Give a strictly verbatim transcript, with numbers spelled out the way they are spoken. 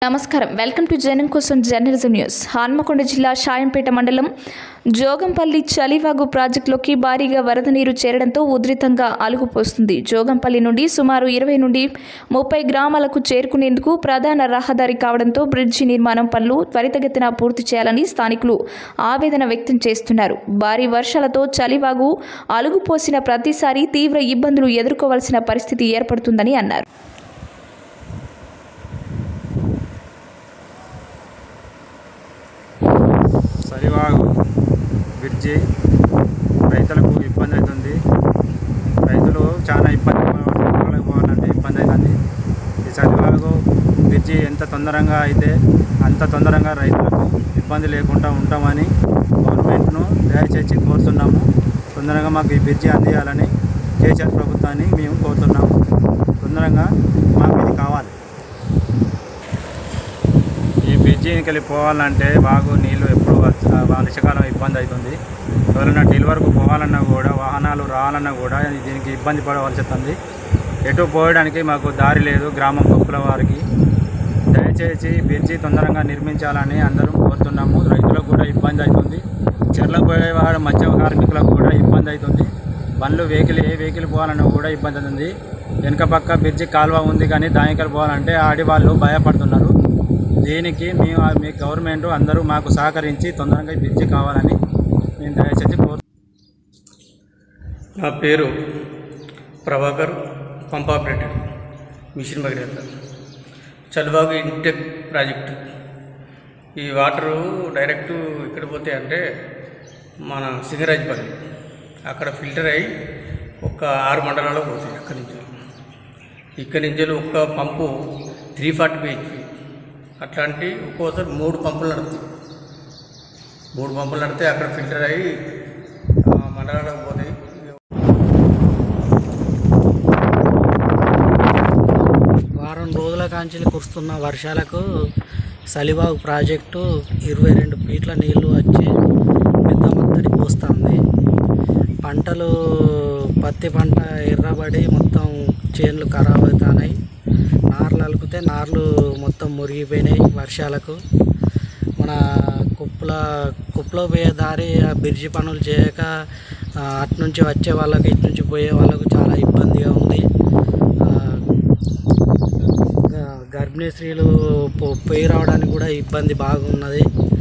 నమస్కారం welcome to జనం కోసం జర్నలిజం న్యూస్. హన్మకొండ జిల్లా షాయంపేట మండలం జోగంపల్లి చలివాగు ప్రాజెక్టులోకి భారీగా వరద నీరు చేరడంతో ఉధృతంగా అలుగుపోస్తుంది. జోగంపల్లి నుండి సుమారు ఇరవై నుండి ముప్పై గ్రామాలకు చేరుకునేందుకు ప్రధాన రహదారి కావడంతో బ్రిడ్జి నిర్మాణం పనులు త్వరితగతిన పూర్తి చేయాలని స్థానికులు ఆవేదన వ్యక్తం చేస్తున్నారు. భారీ వర్షాలతో చలివాగు అలుగుపోసిన ప్రతిసారి తీవ్ర ఇబ్బందులు ఎదుర్కోవాల్సిన పరిస్థితి ఏర్పడుతుందని అన్నారు. చలివాగు బ్రిడ్జి రైతులకు ఇబ్బంది అవుతుంది. రైతులు చాలా ఇబ్బంది పోవాలంటే ఇబ్బంది అవుతుంది. ఈ చలివాగు బ్రిడ్జి ఎంత తొందరగా అయితే అంత తొందరగా రైతులకు ఇబ్బంది లేకుండా ఉంటామని గవర్నమెంట్ను దయచేసి కోరుతున్నాము. తొందరగా మాకు ఈ బ్రిడ్జి అందియాలని కేసీఆర్ ప్రభుత్వాన్ని మేము కోరుతున్నాము. తొందరగా మాకు ఇది కావాలి. ఈ బ్రిడ్జికి వెళ్ళి పోవాలంటే బాగు నీళ్ళు ఎప్పుడు వర్షాకాలం ఇబ్బంది అవుతుంది. ఎవరైనా డెలివరీకి పోవాలన్నా కూడా వాహనాలు రావాలన్నా కూడా దీనికి ఇబ్బంది పడవలసి వస్తుంది. ఎటు పోయడానికి మాకు దారి లేదు. గ్రామం గొప్పల వారికి దయచేసి బ్రిడ్జి తొందరగా నిర్మించాలని అందరం కోరుతున్నాము. రైతులకు కూడా ఇబ్బంది అవుతుంది. చెర్లకు పోయేవాడు మత్స్య కార్మికులకు కూడా ఇబ్బంది అవుతుంది. బండ్లు వెహికల్ ఏ వెహికల్ పోవాలన్నా కూడా ఇబ్బంది అవుతుంది. వెనుక పక్క బ్రిడ్జి కాలువ ఉంది కానీ దానికి పోవాలంటే ఆడివాళ్ళు భయపడుతున్నారు. దీనికి మేము మీ గవర్నమెంట్ అందరూ మాకు సహకరించి తొందరగా బ్రిడ్జి కావాలని నేను దయచేసి కోరు. నా పేరు Prabhakar, pump operator, mission Bhagiratha, Chalivagu intake project. ఈ వాటరు డైరెక్టు ఇక్కడ పోతే అంటే మన సింగరాజపల్లి అక్కడ ఫిల్టర్ అయ్యి ఒక ఆరు మండలాల్లో పోతాయి. అక్కడి నుంచి ఇక్కడి నుంచి ఒక్క పంపు త్రీ ఫార్టీ హెచ్పి అట్లాంటి ఒక్కోసారి మూడు పంపులు నడుస్తాయి. మూడు పంపులు నడితే అక్కడ ఫిల్టర్ అయ్యి మండలాలకు పోతాయి. వారం రోజుల కాంచెలు కురుస్తున్న వర్షాలకు చలివాగు ప్రాజెక్టు ఇరవై రెండు ఫీట్ల నీళ్లు వచ్చి పెద్ద మొత్తడి పోస్తుంది. పంటలు పత్తి పంట ఎర్రబడి మొత్తం చేన్లు ఖరాబ్ అవుతున్నాయి. నార్లు అలుకుతే నార్లు మొత్తం మురిగిపోయినాయి వర్షాలకు. మన కుప్పల కుప్పలో పోయే దారి బ్రిడ్జి పనులు చేయక అటు నుంచి వచ్చే వాళ్ళకి ఇటు నుంచి పోయే వాళ్ళకు చాలా ఇబ్బందిగా ఉంది. గర్భిణీ స్త్రీలు పోయి రావడానికి కూడా ఇబ్బంది బాగున్నది.